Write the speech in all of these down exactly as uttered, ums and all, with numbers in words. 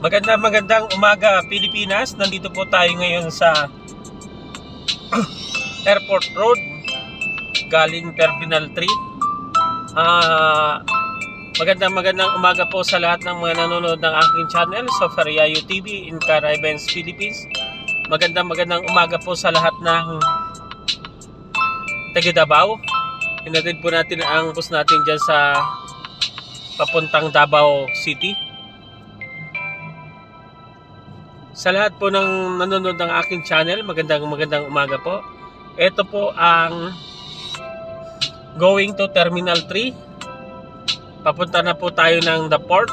Magandang magandang umaga Pilipinas. Nandito po tayo ngayon sa Airport Road galing Terminal three. uh, Magandang magandang umaga po sa lahat ng mga nanonood ng aking channel sa Fariayo T V in Cara Events Philippines. Magandang magandang umaga po sa lahat ng taga Davao. Hinatid po natin ang bus natin dyan sa papuntang Davao City. Sa lahat po ng nanonood ng aking channel, magandang magandang umaga po. Ito po ang going to Terminal three. Papunta na po tayo ng The Port.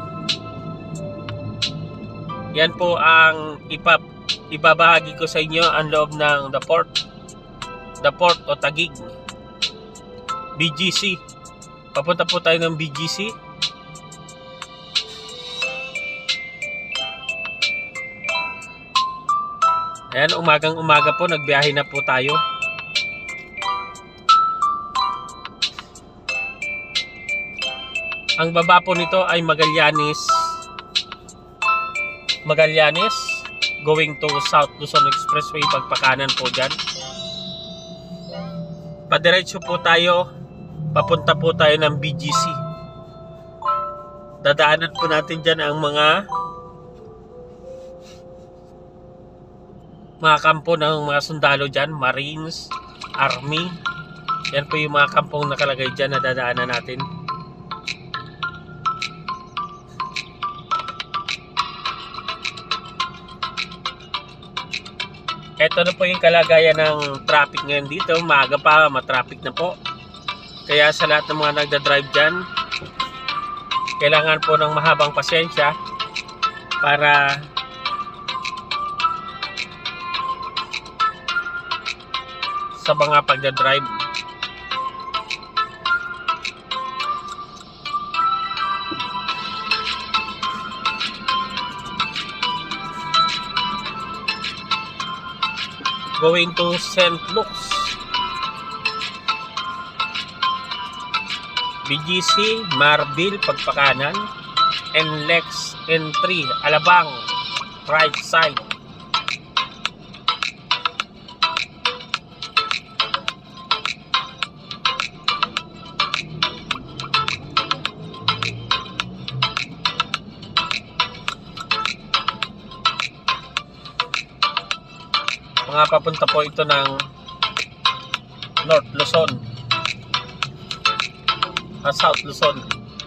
Yan po ang ipap ibabahagi ko sa inyo ang loob ng The Port. The Port o Taguig. B G C. Papunta po tayo ng B G C. Ayan, umagang umaga po, nagbiyahe na po tayo. Ang baba po nito ay Magallanes. Magallanes, going to South Luzon Expressway, pagpakanan po dyan. Padiretso po tayo, papunta po tayo ng B G C. Dadaanan po natin dyan ang mga mga kampo ng mga sundalo dyan, Marines, Army. Yan po yung mga kampong nakalagay dyan na dadaanan natin. Ito na po yung kalagayan ng traffic ngayon dito. Maaga pa, matraffic na po. Kaya sa lahat ng mga nagdadrive dyan, kailangan po ng mahabang pasensya para sa mga pagdadrive. Going to Saint Luke's, B G C, Marbil, pagpakanan, N Lex, N three, Alabang, right side. Mga papunta po ito ng North Luzon at South Luzon.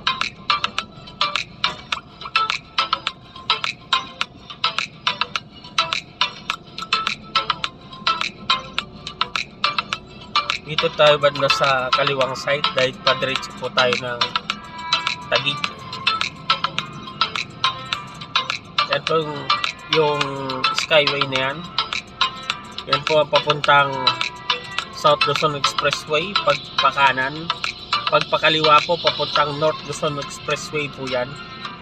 Dito tayo banda sa kaliwang side dahil padiretso po tayo ng Taguig. Yan po yung, yung skyway na yan. Yan po ang papuntang South Luzon Expressway, pagpakanan. Pagpakaliwa po, papuntang North Luzon Expressway po yan.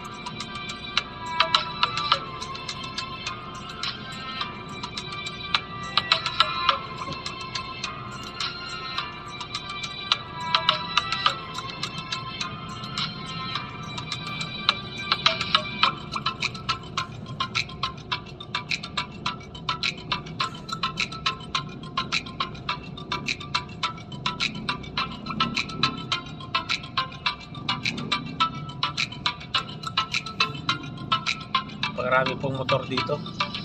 Marami pong motor dito.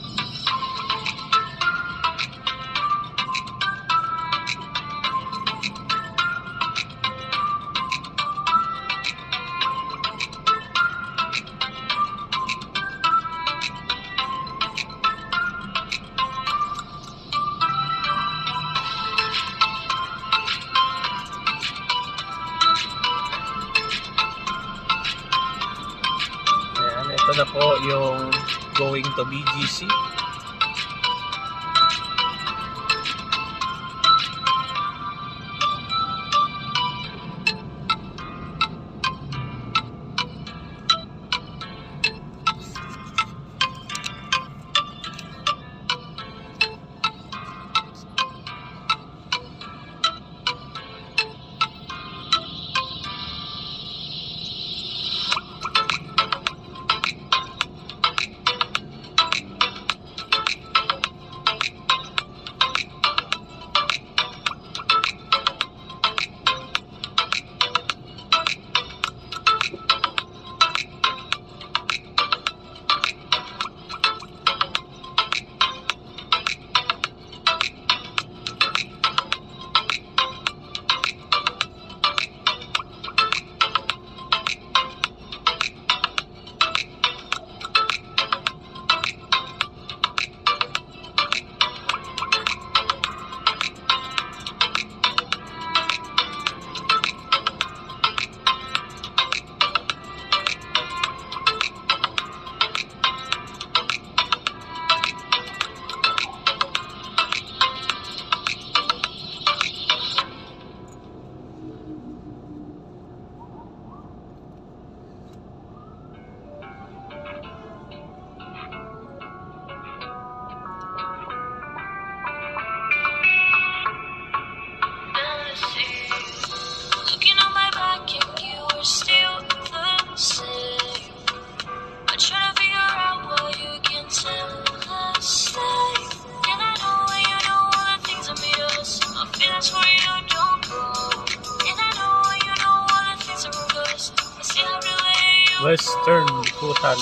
Ayan, ito na po yung going to B G C. Western Bhutan.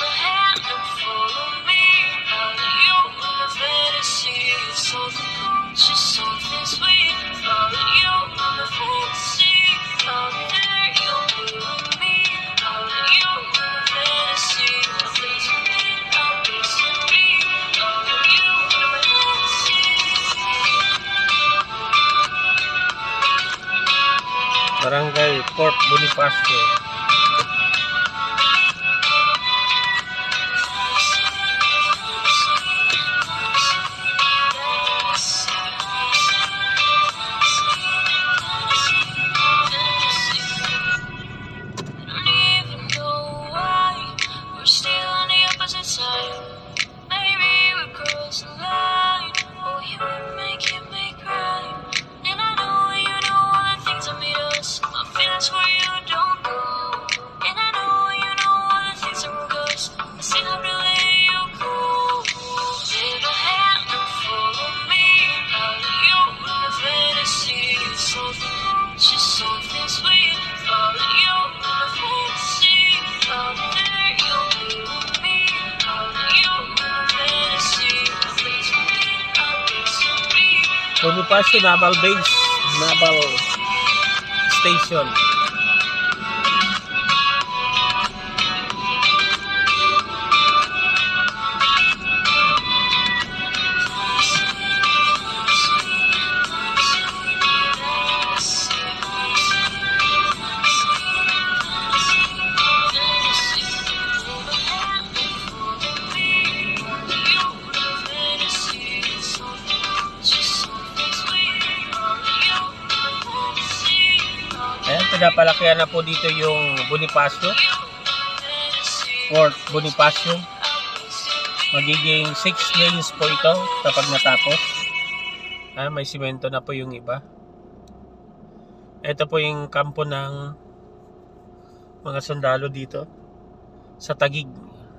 Barangay Port Bonifacio. Bonifacio Naval Base, Naval Station. Ayan, pinapalakihan na po dito yung Bonifacio, Fort Bonifacio. Magiging six lanes po ito kapag natapos. Ah, may simento na po yung iba. Ito po yung kampo ng mga sundalo dito sa Taguig.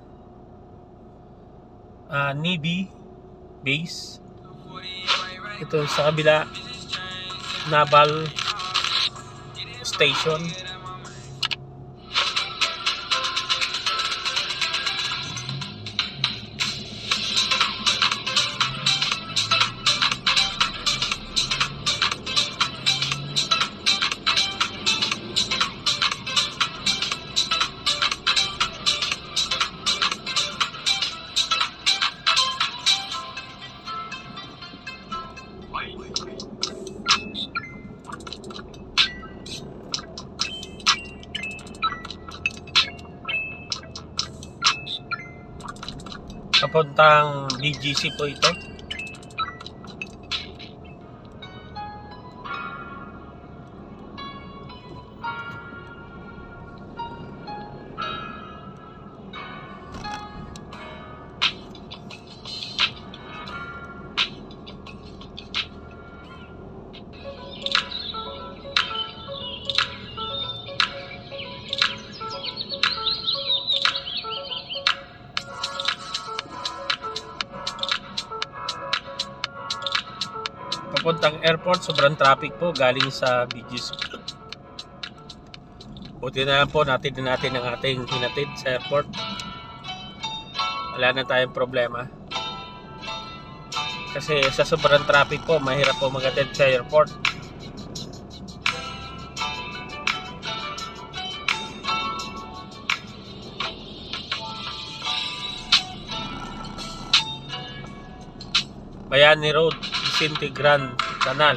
Ah, Navy base. Ito sa kabila, Naval Station. Papuntang B G C po ito. Papuntang airport, sobrang traffic po galing sa B G C. Buti na lang po natin na natin ang ating hinatid sa airport. Wala na tayong problema. Kasi sa sobrang traffic po, mahirap po mag-attend sa airport. Bayani Road, Vicente Grand Canal.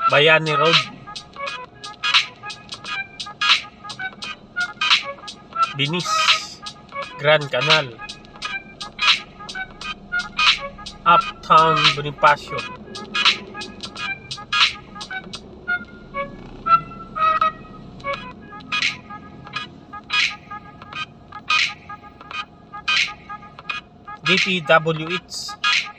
Bayani Road, Binis, Grand Canal, Uptown Bonifacio, D P W H,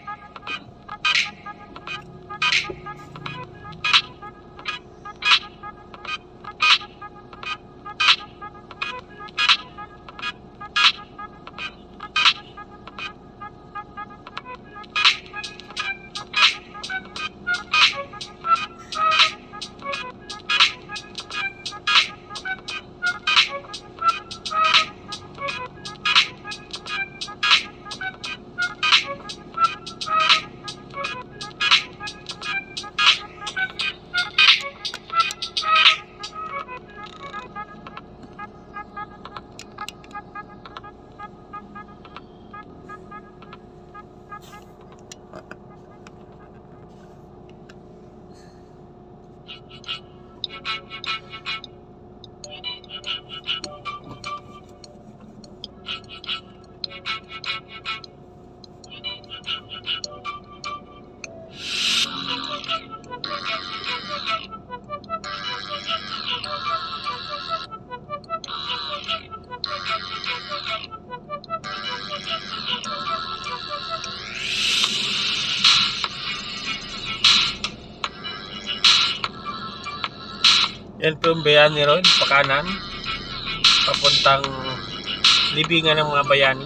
yan po yung Bayani Road, pakanan, papuntang libingan ng mga bayani.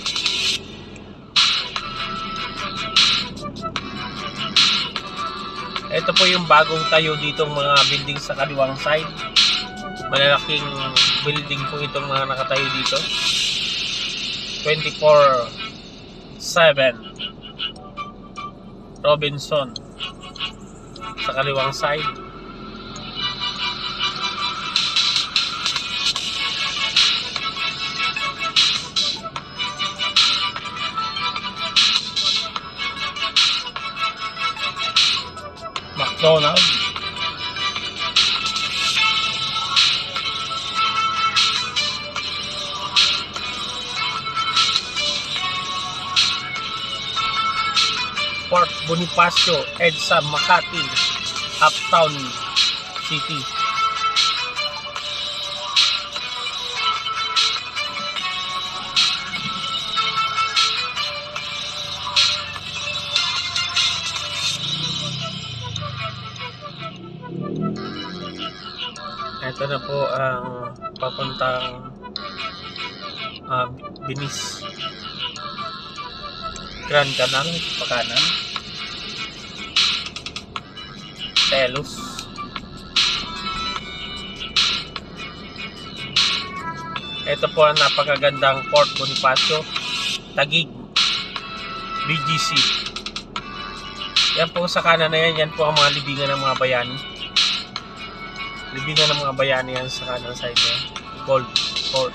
Ito po yung bagong tayo ditong mga building sa kaliwang side. Malalaking building po itong mga nakatayo dito. twenty-four seven Robinson sa kaliwang side. McDonald's, Port Bonifacio, EDSA Makati, Uptown City. Ito na po ang papuntang uh, Binis, Grand Canal, pakanan, Telos, ito po ang napakagandang Port Bonifacio, Taguig, B G C. Yan po sa kanan na yan, yan po ang mga libingan ng mga bayani. Libingan ng mga bayani yan sa kanan side niya. Gold Port.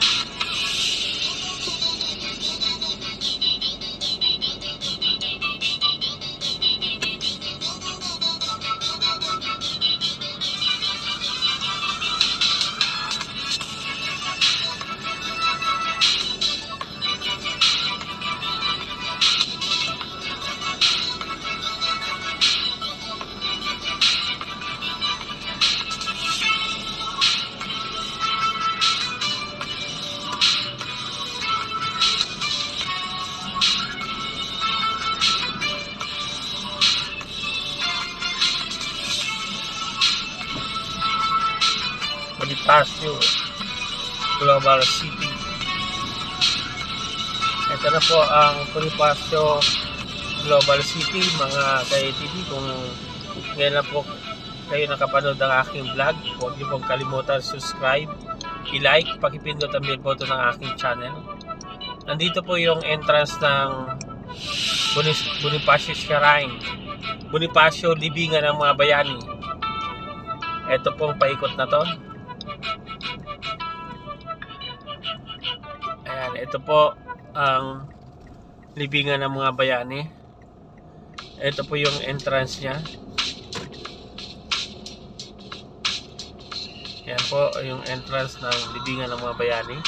Bonifacio Global City. Ito na po ang Bonifacio Global City, mga ka-A T V. Kung ngayon na po kayo nakapanood ng aking vlog, huwag niyo pong kalimutan subscribe, i-like, pakipindot ang bell button ng aking channel. Nandito po yung entrance ng Bonifacio Shrine, Bonifacio libingan ng mga bayani. Ito pong paikot na to. Ayan, ito po ang libingan ng mga bayani. Ito po yung entrance niya. Yan po yung entrance ng libingan ng mga bayani.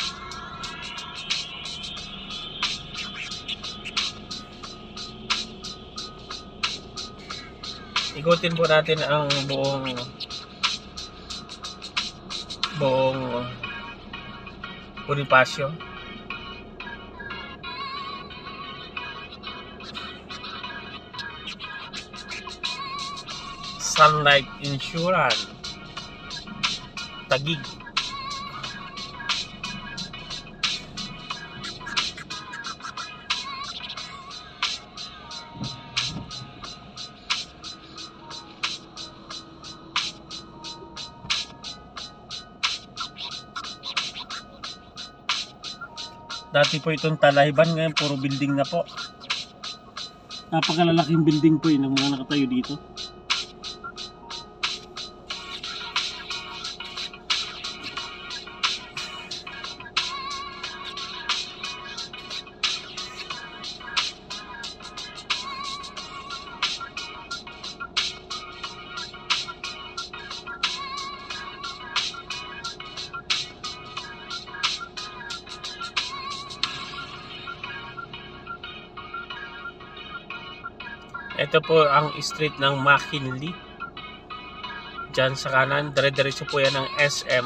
Ikutin po natin ang buong buong Bonifacio. Sunlight Insurance, Taguig. Dati po itong Talayban, ngayon puro building na po. Napakalalaking building po yun ng mga nakatayo dito. Ito po ang street ng McKinley. Diyan sa kanan, dire-diretso po yan ng S M.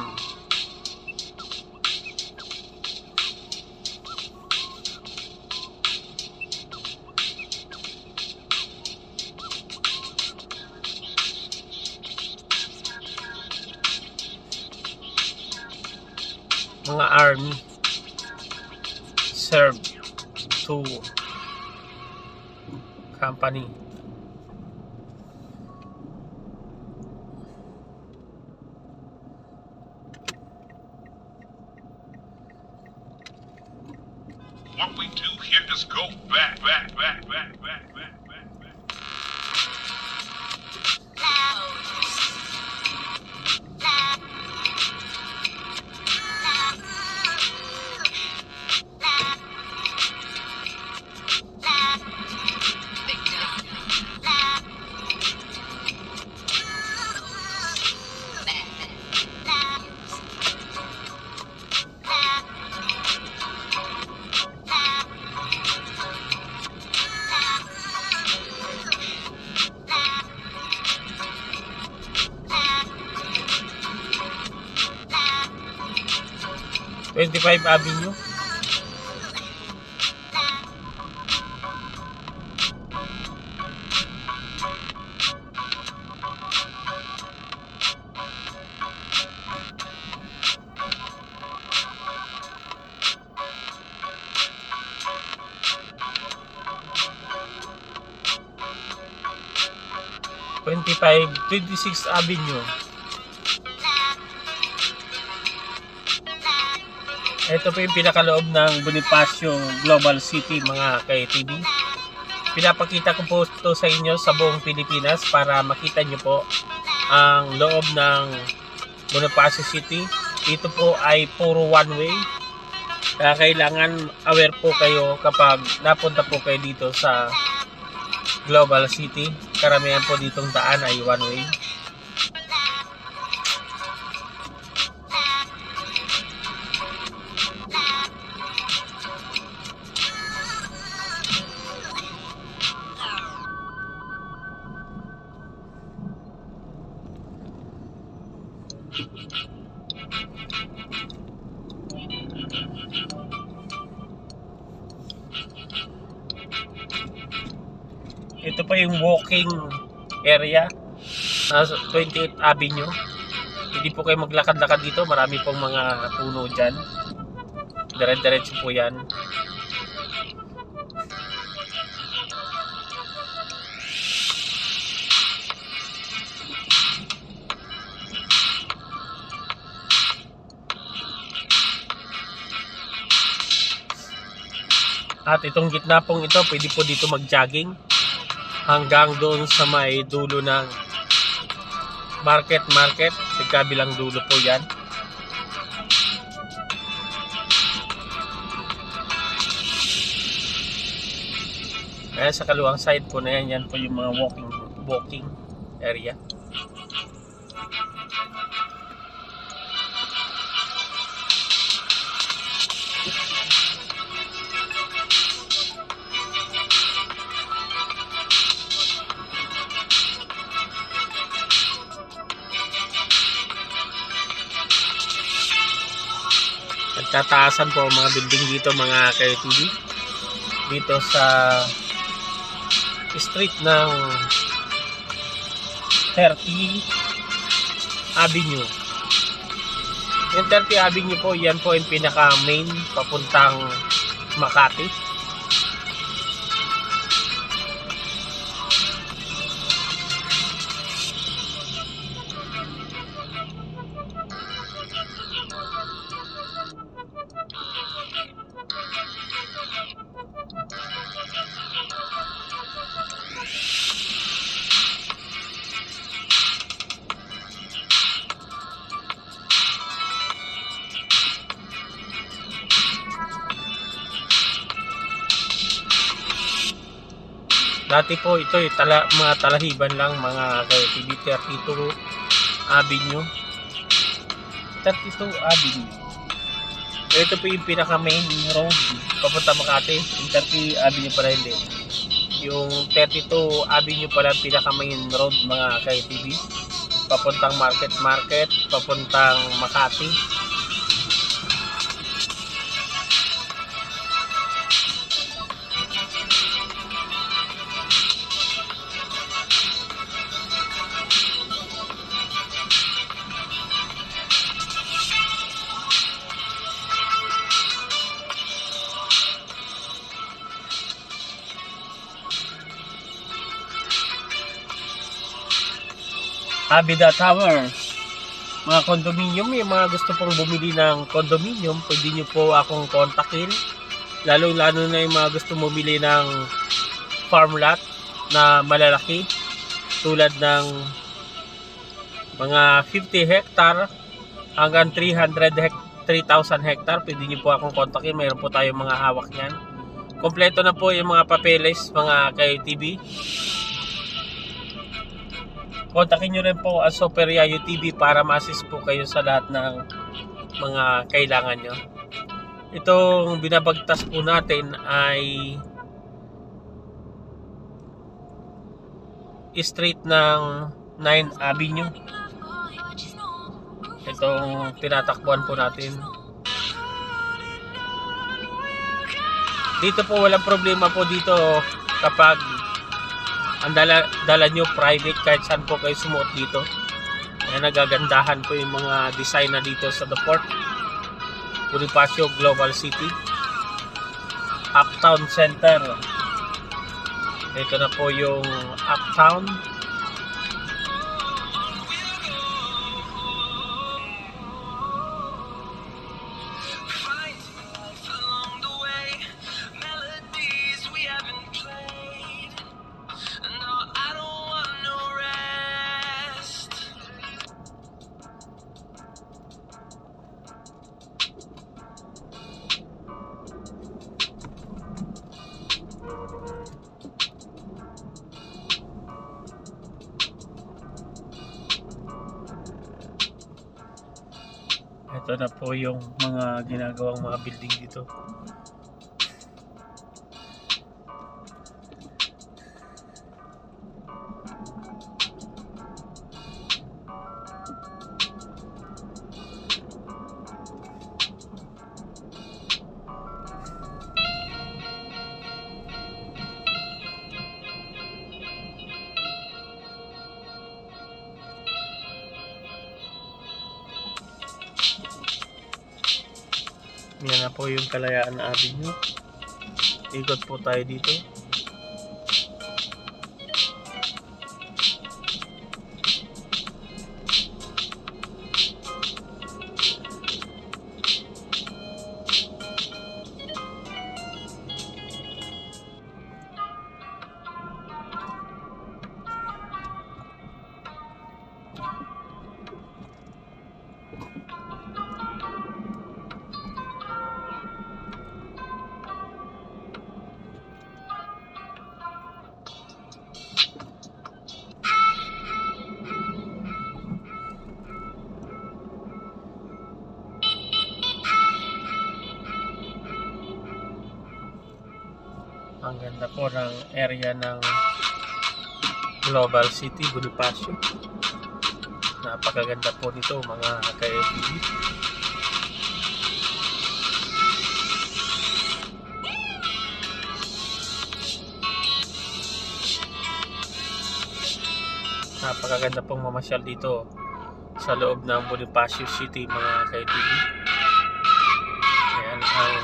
Mga army serve to company. What we do here is go back, back, back, back, back, back, back, back. twenty-five Avenue. twenty-five, twenty-six Avenue. Ito po yung pinakaloob ng Bonifacio Global City, mga ka-T V. Pinapakita ko po ito sa inyo sa buong Pilipinas para makita nyo po ang loob ng Bonifacio City. Ito po ay puro one way. Kaya kailangan aware po kayo kapag napunta po kayo dito sa Global City. Karamihan po ditong daan ay one way. Ito pa yung walking area sa twenty-eighth Avenue. Hindi po kayo maglakad-lakad dito. Marami pong mga puno dyan. Dire-diretso po yan. At itong gitna pong ito, pwede po dito mag-jogging hanggang doon sa may dulo ng market market. Sa kabilang dulo po yan. Kaya sa kaluwang side po na yan, yan po yung mga walking, walking area. Nagtataasan po ang mga building dito mga ka-T V. Dito sa street ng thirty Avenue. Yung thirty Avenue po, yan po yung pinaka main papuntang Makati. Dati po ito ay tala, mga talahiban lang mga ka-T V. thirty-two Avenue. thirty-two Avenue. Ito po yung pinaka main road papunta Makati. Yung thirty Avenue pala hindi. Yung thirty-two Avenue pala pinaka main road mga ka-T V. Papuntang Market Market, papuntang Makati. Abida Tower, mga condominium, yung mga gusto pong bumili ng condominium, pwede nyo po akong kontakin, lalo lalo na yung mga gusto bumili ng farm lot na malalaki tulad ng mga fifty hectare hanggang three hundred three thousand hectare. Pwede nyo po akong kontakin, mayroon po tayong mga hawak nyan. Kompleto na po yung mga papeles mga ka-T V. Kontakin nyo rin po ang Super-Yayo T V para ma-assist po kayo sa lahat ng mga kailangan nyo. Itong binabagtas po natin ay street ng ninth Avenue. Itong tinatakbuhan po natin. Dito po walang problema po dito kapag ang dala, dala nyo private, kahit saan po kayo sumuot dito. Ayan, nagagandahan po yung mga design na dito sa The Port, Bonifacio Global City, Uptown Center. Ito na po yung Uptown. Ito na po yung mga ginagawang mga building dito. Yan na po yung Kalayaan Avenue. Ikot po tayo dito. Ang ganda po ng area ng Global City, Bonifacio. Napakaganda po nito mga ka-T V. Napakaganda pong mamasyal dito sa loob ng Bonifacio City, mga ka-T V. Ayan ang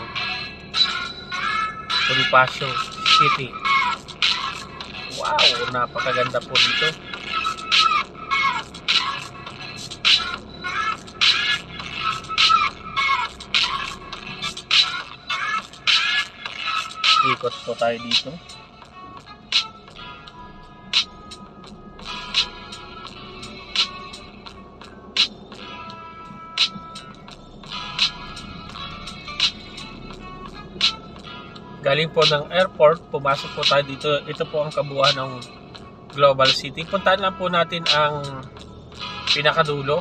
Bonifacio City. Wow, napakaganda po dito. Ikot po tayo dito. Galing po ng airport, pumasok po tayo dito. Ito po ang kabuuan ng Global City. Puntahan lang po natin ang pinakadulo.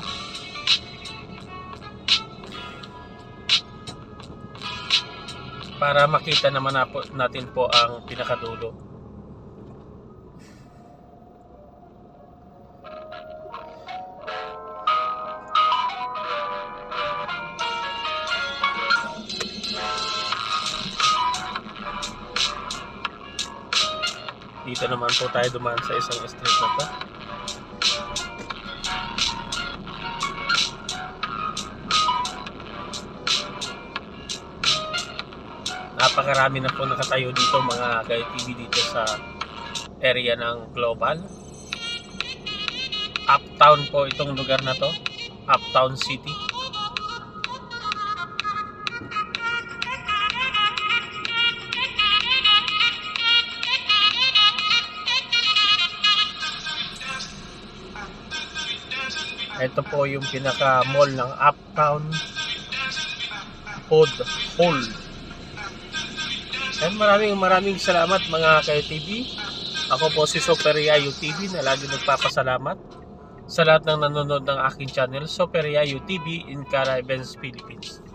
Para makita naman na po, natin po ang pinakadulo. Dito naman po tayo dumaan sa isang street na to. Napakarami na po nakatayo dito, mga ka-T V, dito sa area ng Global. Uptown po itong lugar na to, Uptown City. Ito po yung pinaka mall ng Uptown Hood Hall. And maraming maraming salamat, mga ka-T V. Ako po si Super Yayo T V na lagi nagpapasalamat sa lahat ng nanonood ng aking channel, Super Yayo T V in Caribbean, Philippines.